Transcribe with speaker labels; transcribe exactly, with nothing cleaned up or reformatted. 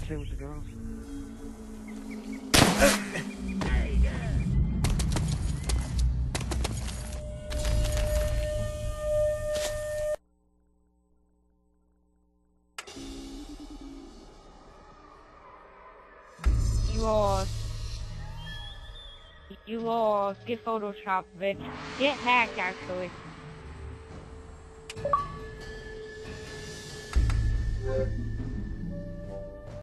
Speaker 1: Play with the girls.
Speaker 2: You lost. You lost. Get Photoshop, bitch. Get hacked, actually.
Speaker 3: You